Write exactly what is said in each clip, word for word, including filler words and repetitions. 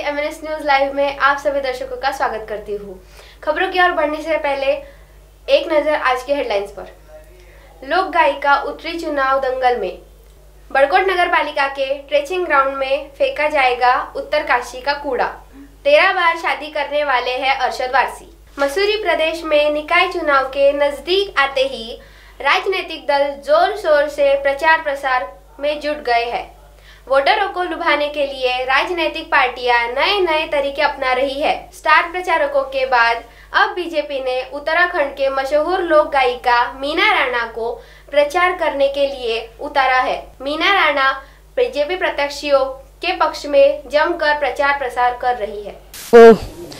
MNS news live में आप सभी दर्शकों का स्वागत करती हूँ। खबरों की ओर बढ़ने से पहले एक नजर आज के हेडलाइंस पर। लोक गायिका उतरी चुनाव दंगल में। बड़कोट नगर पालिका के ट्रेचिंग ग्राउंड में फेंका जाएगा उत्तरकाशी का कूड़ा। तेरह बार शादी करने वाले हैं अरशद वारसी। मसूरी प्रदेश में निकाय चुनाव के नजदीक आते ही राजनीतिक दल जोर शोर से प्रचार प्रसार में जुट गए हैं। वोटरों को लुभाने के लिए राजनीतिक पार्टियां नए नए तरीके अपना रही है। स्टार प्रचारकों के बाद अब बीजेपी ने उत्तराखंड के मशहूर लोक गायिका मीना राणा को प्रचार करने के लिए उतारा है। मीना राणा बीजेपी प्रत्याशियों के पक्ष में जमकर प्रचार प्रसार कर रही है। वो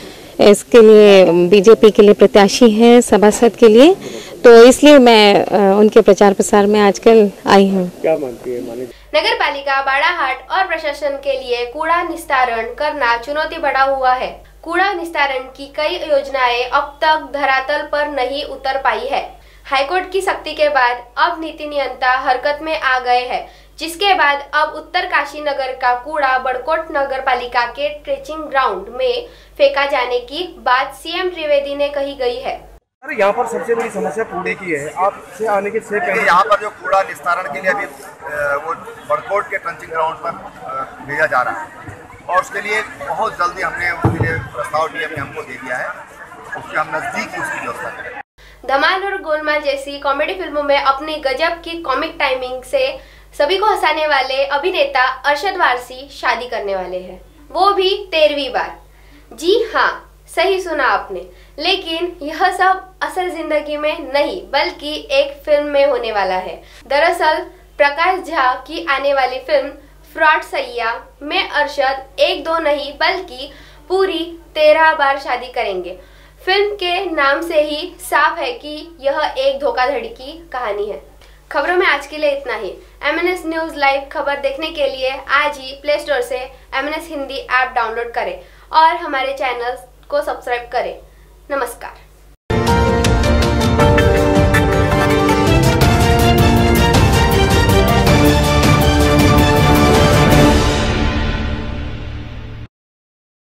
इसके लिए बीजेपी के लिए प्रत्याशी हैं सभासद के लिए, तो इसलिए मैं उनके प्रचार प्रसार में आजकल आई हूँ। क्या मानती है माने? नगर पालिका बाड़ाहाट और प्रशासन के लिए कूड़ा निस्तारण करना चुनौती बढ़ा हुआ है। कूड़ा निस्तारण की कई योजनाएं अब तक धरातल पर नहीं उतर पाई है। हाईकोर्ट की सख्ती के बाद अब नीति नियंता हरकत में आ गए हैं, जिसके बाद अब उत्तरकाशी नगर का कूड़ा बड़कोट नगर पालिका के ट्रेचिंग ग्राउंड में फेंका जाने की बात सीएम त्रिवेदी ने कही गई है। अरे यहाँ पर सबसे बड़ी समस्या कूड़े की है। आपसे आने के से पहले यहाँ पर जो कूड़ा निस्तारण के लिए अभी वो बड़कोट के ट्रेचिंग ग्राउंड पर भेजा जा रहा है और उसके लिए बहुत जल्दी हमने उसके लिए प्रस्ताव डीएम ने हमको दे दिया है। उसके हम नजदीक ही उसकी व्यवस्था करें। धमाल और गोलमाल जैसी कॉमेडी फिल्मों में अपनी गजब की कॉमिक टाइमिंग से सभी को हंसाने वाले अभिनेता अरशद वारसी शादी करने वाले हैं, वो भी तेरहवीं बार। जी हाँ, सही सुना आपने, लेकिन यह सब असल जिंदगी में नहीं बल्कि एक फिल्म में होने वाला है। दरअसल प्रकाश झा की आने वाली फिल्म फ्रॉड सैया में अरशद एक दो नहीं बल्कि पूरी तेरह बार शादी करेंगे। फिल्म के नाम से ही साफ है कि यह एक धोखाधड़ी की कहानी है। खबरों में आज के लिए इतना ही। एमएनएस न्यूज लाइव खबर देखने के लिए आज ही प्ले स्टोर से एमएनएस हिंदी ऐप डाउनलोड करें और हमारे चैनल को सब्सक्राइब करें। नमस्कार।